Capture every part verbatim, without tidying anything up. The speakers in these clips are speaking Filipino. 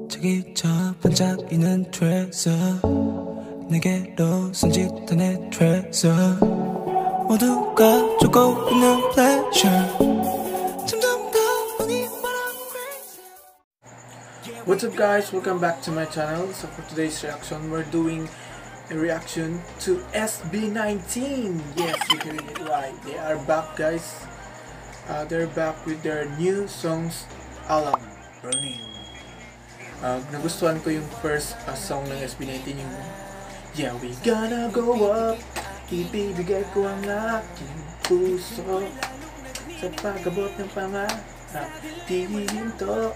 저기 저 반짝이는 트레저 내게로 손짓한 내 트레저 모두가 쫓고 있는 pleasure 점점 더 많이 말아 crazy. What's up guys, welcome back to my channel. So for today's reaction, we're doing a reaction to S B nineteen. Yes, you're hearing it right. They are back guys. Uh, they're back with their new songs, Alam, Burning. Uh, nagustuhan ko yung first uh, song ng S B nineteen, yung Yeah, we gonna go up. Ibibigay ko ang aking puso sa pag-abot ng pangarap. Di hinto.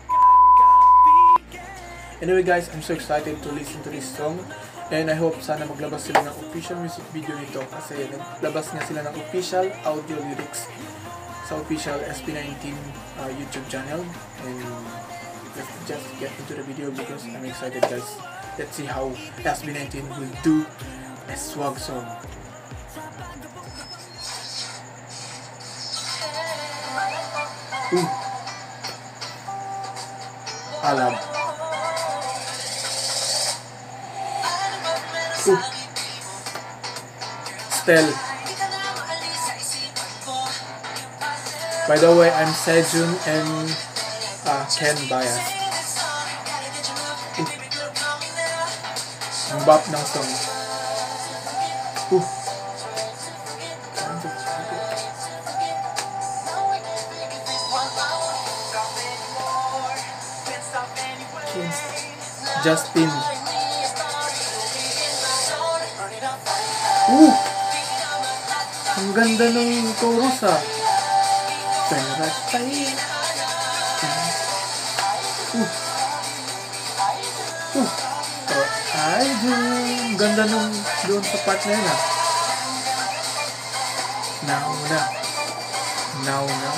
Anyway guys, I'm so excited to listen to this song. And I hope sana maglabas sila ng official music video nito. Kasi naglabas nga sila ng official audio lyrics sa official S B nineteen uh, YouTube channel. And let's just get into the video because I'm excited guys. Let's see how S B nineteen will do a swag song. Ooh. Alam. Ooh. Stel. By the way, I'm Sejun and uh, Ken Bias. Ooh. Ang bop ng song. Ooh. Justin. Ooh! Ang ganda ng chorus ah. Ooh! Ooh! Oh, I do. Ang ganda nung doon sa part na yun ah. Now na. Now na.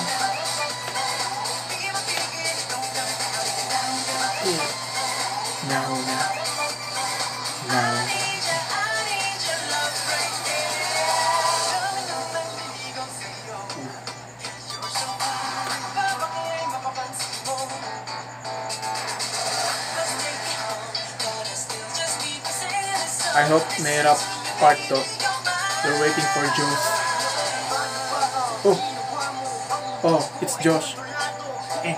Yeah. Now na. Now. I hope may rap part to. We're waiting for Josh. Oh! Oh, it's Josh. Eh.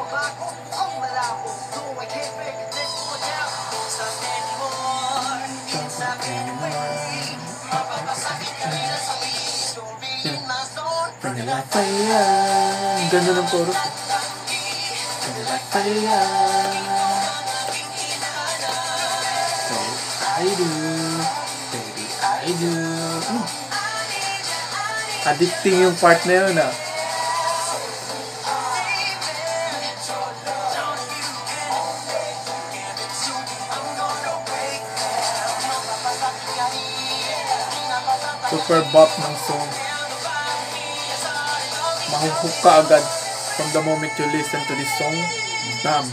Bring it like fire. Ang ganda ng chorus. Bring it like fire. So I do, baby I do. Mm. Addicting yung part na yun ah. Super bop ng song. Mahuhook ka agad from the moment you listen to this song. Bam!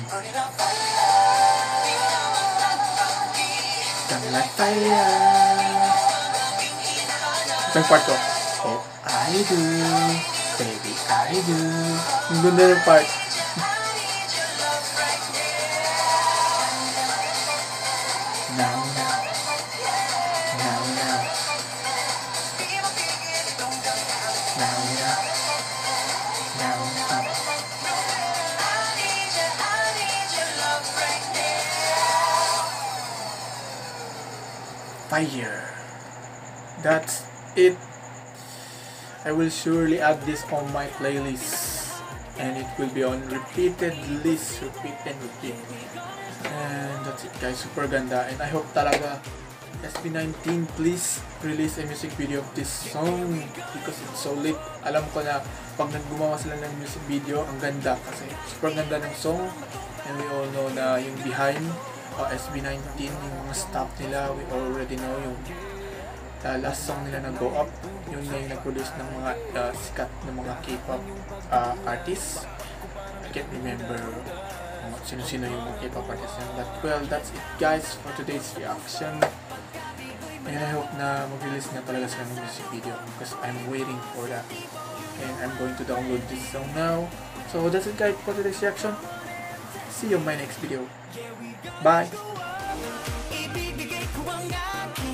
Come like fire. Ito yung part ko. Oh, I do. Baby, I do. Ang ganda yung part. Now, now. Now, now. Now, now. Now, now. Fire. That's it. I will surely add this on my playlist. And it will be on repeated list. Repeat and repeat. And that's it guys. Super ganda. And I hope talaga S B nineteen please release a music video of this song because it's so lit. Alam ko na pag naggumawa sila ng music video, ang ganda kasi super ganda ng song. And we all know na yung behind uh, S B nineteen, yung mga staff nila, we already know yung uh, last song nila na Go Up, yun na yung nag-produce ng mga uh, sikat na mga K-pop uh, artists. I can't remember uh, sino-sino yung mga K-pop artists yun. But well, that's it guys for today's reaction. And I hope na mag-release na talaga sila ng music video because I'm waiting for that. And I'm going to download this song now. So that's it guys for today's reaction. See you in my next video. Bye!